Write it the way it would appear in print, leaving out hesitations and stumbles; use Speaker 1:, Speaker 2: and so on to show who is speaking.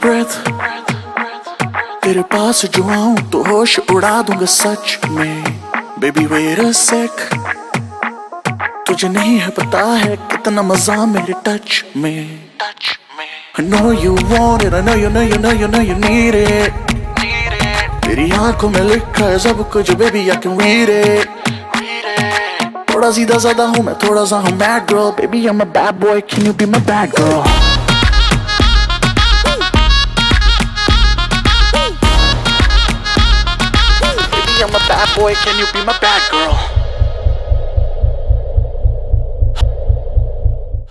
Speaker 1: breath, तेरे पास जो आऊं तो होश उड़ा दूंगा सच में। Baby wait a sec, तुझे नहीं है पता है कितना मजा मेरे टच में। I know you want it, I know you need it। तेरी आंखों में लिखा है सब कुछ baby I can read it। थोड़ा सीधा साधा हूँ मैं, थोड़ा सा हूँ bad girl, baby I'm a bad boy, can you be my bad girl? Baby I'm a bad boy, can you be my bad girl?